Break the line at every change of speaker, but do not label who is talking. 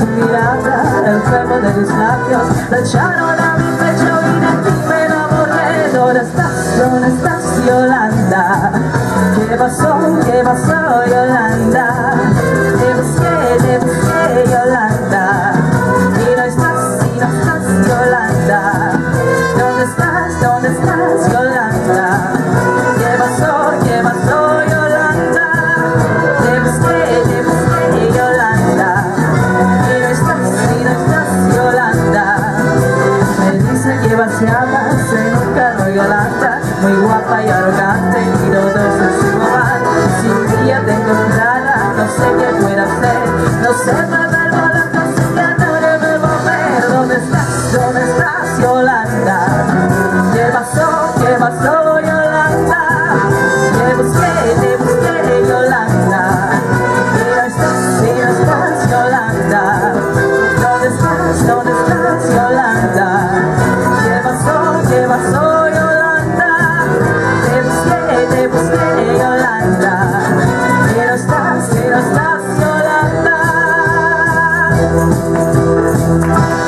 tu mirada, el fuego de mis labios la echaron a mi pecho y de ti me enamoré. ¿Dónde estás, Yolanda? ¿Qué pasó, Yolanda? Te busqué, Yolanda, y no estás, Yolanda. ¿Dónde estás, Yolanda? ¿Qué pasó, Yolanda? Te busqué, Yolanda, y no estás, Yolanda. Me dicen que paseabas en un carro, Yolanda, muy guapa y arrogante, y todo eso es igual. Si un día te encontrara, no sé qué pueda hacer, no sé perder volando, sé que no debe volver. ¿Dónde estás, Yolanda? ¿Qué pasó, Yolanda? Te busqué, Yolanda, y no estás, Yolanda. ¿Dónde estás, Yolanda? ¿Qué pasó, Yolanda? Te busqué, Yolanda, y no estás, Yolanda.